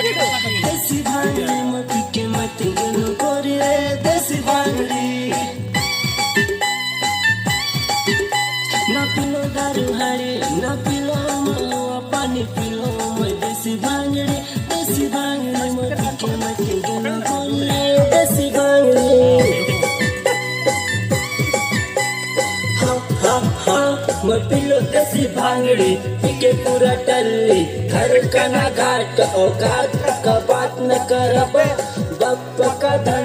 देसी भांगड़ी मत के मत गनो कोरी रे देसी भांगड़ी ना पिलो दारू हाड़ी ना पिलो महुआ पानी पिलो मैं देसी भांगड़ी मत के मत गनो कोरी रे देसी भांगड़ी मैं पिलो देसी भांगड़ी पीके पूरा टल्ली घर का ना घाट औकात का बात न करब बाप का धन